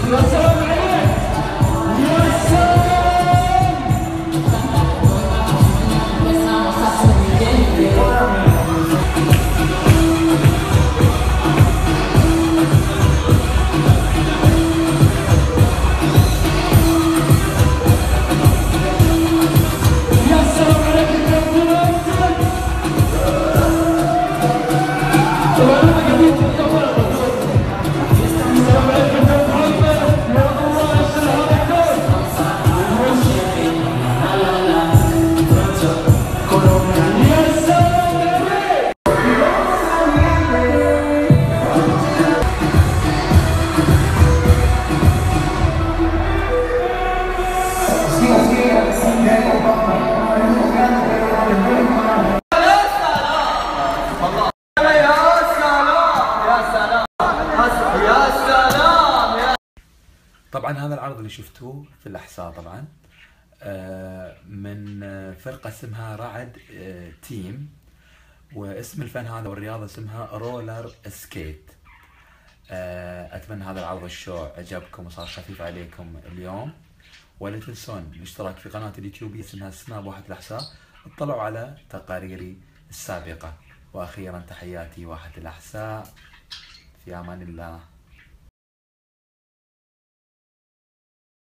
طبعا هذا العرض اللي شفتوه في الأحساء طبعا من فرقة اسمها رعد تيم، واسم الفن هذا والرياضة اسمها رولر سكيت. أتمنى هذا العرض الشو عجبكم وصار خفيف عليكم اليوم، ولا تنسون الاشتراك في قناة اليوتيوب اسمها سناب واحد الأحساء، اطلعوا على تقاريري السابقة. وأخيرا تحياتي واحد الأحساء، في أمان الله.